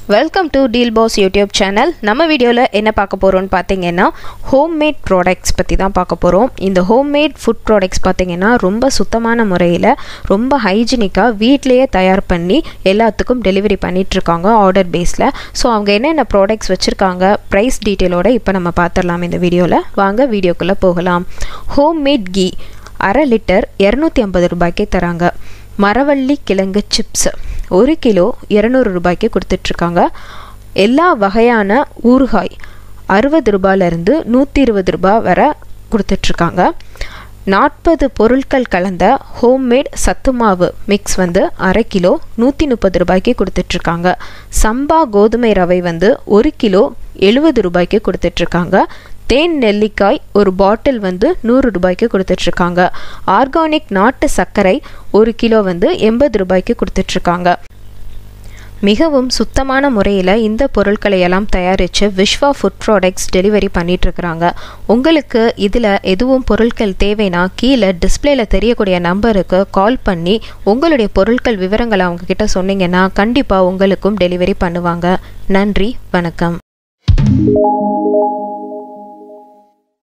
Welcome to Deal Boss YouTube channel. நம்ம வீடியோல என்ன பார்க்க போறோம்னு பாத்தீங்கன்னா homemade products பத்தி தான் பார்க்க போறோம். இந்த homemade food products பாத்தீங்கன்னா ரொம்ப சுத்தமான முறையில ரொம்ப ஹைஜீனிக்கா வீட்லயே தயார் பண்ணி எல்லாத்துக்கும் டெலிவரி பண்ணிட்டு இருக்காங்க ஆர்டர் பேஸ்ல. சோ அவங்க என்னென்ன products வச்சிருக்காங்க price detailோட இப்போ நம்ம பார்த்தறலாம் இந்த வீடியோல. வாங்க வீடியோக்குள்ள போகலாம். Homemade ghee 1/2 லிட்டர் 250 ரூபாய்க்கு தராங்க. மரவள்ளி கிழங்கு சிப்ஸ் 1 கிலோ 200 ரூபாய்க்கு கொடுத்துட்டு இருக்காங்க. எல்லா வகையான ஊறுகாய் 60 ரூபாயில இருந்து 120 ரூபாய் வரை கொடுத்துட்டு இருக்காங்க. 40 பொருட்கள் கலந்த ஹோம்மேட் சத்து மாவு மிக்ஸ் வந்து 1/2 கிலோ 130 ரூபாய்க்கு கொடுத்துட்டு இருக்காங்க. சம்பா கோதுமை ரவை வந்து 1 கிலோ 70 ரூபாய்க்கு கொடுத்துட்டு இருக்காங்க. தேன் நெல்லிக்காய் ஒரு பாட்டில் வந்து 100 ரூபாய்க்கு கொடுத்துட்டு இருக்காங்க. ஆர்கானிக் நாட்டு சர்க்கரை 1 கிலோ வந்து 80 ரூபாய்க்கு கொடுத்துட்டு இருக்காங்க. மிகவும் சுத்தமான முறையில் இந்த பொருட்களை எல்லாம் தயாரித்து விஸ்வா ஃபுட் ப்ராடக்ட்ஸ் டெலிவரி பண்ணிட்டு இருக்கிறாங்க. உங்களுக்கு இதில் எதுவும் பொருட்கள் தேவைன்னா கீழே டிஸ்பிளேல தெரியக்கூடிய நம்பருக்கு கால் பண்ணி உங்களுடைய பொருட்கள் விவரங்களை அவங்க கிட்ட சொன்னீங்கன்னா கண்டிப்பாக உங்களுக்கும் டெலிவரி பண்ணுவாங்க. நன்றி, வணக்கம்.